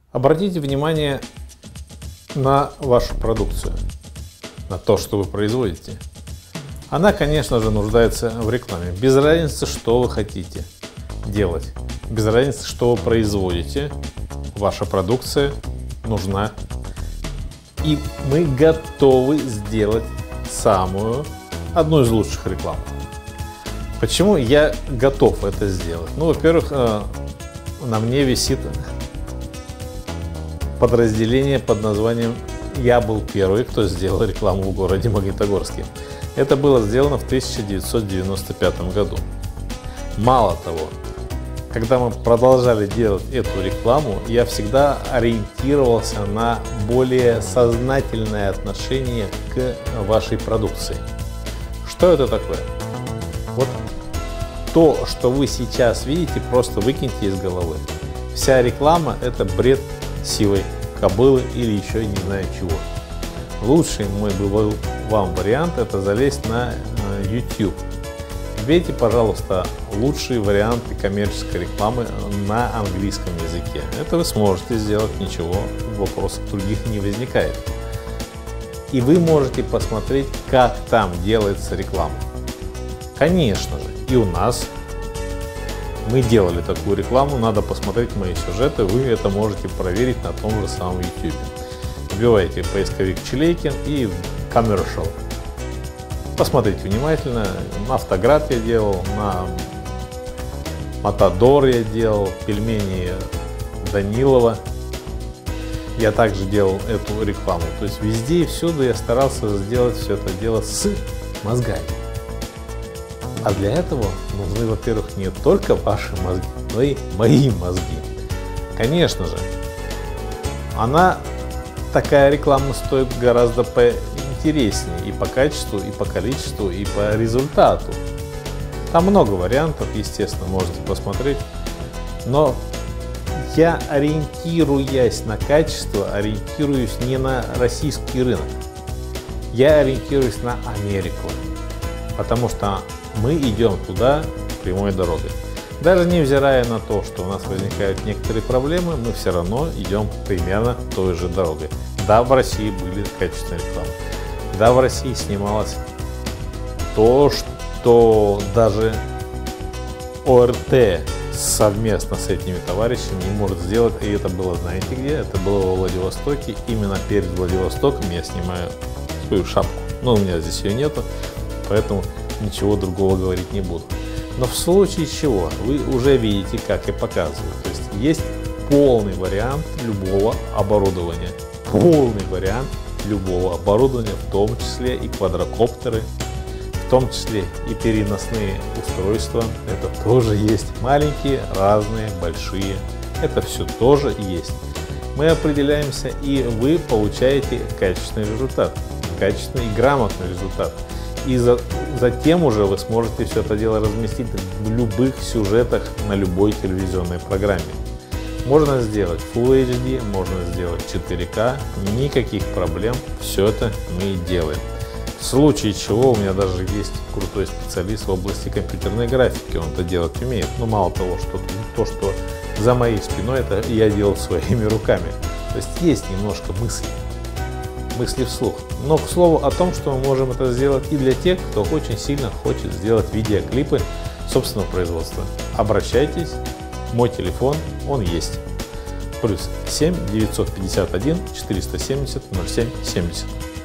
Обратите внимание на вашу продукцию, на то, что вы производите. Она, конечно же, нуждается в рекламе. Без разницы, что вы хотите делать. Без разницы, что вы производите. Ваша продукция нужна. И мы готовы сделать одну из лучших реклам. Почему я готов это сделать? Ну, во-первых, на мне висит подразделение под названием «Я был первый, кто сделал рекламу в городе Магнитогорске». Это было сделано в 1995 году. Мало того, когда мы продолжали делать эту рекламу, я всегда ориентировался на более сознательное отношение к вашей продукции. Что это такое? Вот то, что вы сейчас видите, просто выкиньте из головы. Вся реклама – это бред сивой кобылы или еще не знаю чего. Лучший мой бы был вам вариант – это залезть на YouTube. Вбейте, пожалуйста, лучшие варианты коммерческой рекламы на английском языке. Это вы сможете сделать, ничего, вопросов других не возникает. И вы можете посмотреть, как там делается реклама. Конечно же, и у нас мы делали такую рекламу, надо посмотреть мои сюжеты, вы это можете проверить на том же самом YouTube. Вбиваете поисковик Чилейкин и Commercial. Посмотрите внимательно. На Автоград я делал, на Матадор я делал, пельмени Данилова. Я также делал эту рекламу. То есть везде и всюду я старался сделать все это дело с мозгами. А для этого нужны, во-первых, не только ваши мозги, но и мои мозги. Конечно же, такая реклама стоит гораздо поинтереснее и по качеству, и по количеству, и по результату. Там много вариантов, естественно, можете посмотреть. Но я, ориентируясь на качество, ориентируюсь не на российский рынок. Я ориентируюсь на Америку. Потому что мы идем туда прямой дорогой. Даже невзирая на то, что у нас возникают некоторые проблемы, мы все равно идем примерно той же дорогой. Да, в России были качественные рекламы. Да, в России снималось то, что даже ОРТ совместно с этими товарищами не может сделать. И это было, знаете где? Это было во Владивостоке. Именно перед Владивостоком я снимаю свою шапку. Но у меня здесь ее нету, поэтому ничего другого говорить не буду. Но в случае чего вы уже видите, как я показываю. То есть есть полный вариант любого оборудования. Полный вариант любого оборудования, в том числе и квадрокоптеры, в том числе и переносные устройства. Это тоже есть. Маленькие, разные, большие. Это все тоже есть. Мы определяемся, и вы получаете качественный результат. Качественный и грамотный результат. И затем уже вы сможете все это дело разместить в любых сюжетах на любой телевизионной программе. Можно сделать Full HD, можно сделать 4K, никаких проблем, все это мы и делаем. В случае чего у меня даже есть крутой специалист в области компьютерной графики, он это делать умеет. Но мало того, что то, что за моей спиной, это я делал своими руками. То есть немножко мысли вслух. Но, к слову, о том, что мы можем это сделать и для тех, кто очень сильно хочет сделать видеоклипы собственного производства. Обращайтесь, мой телефон, он есть. +7 951 470 07 70.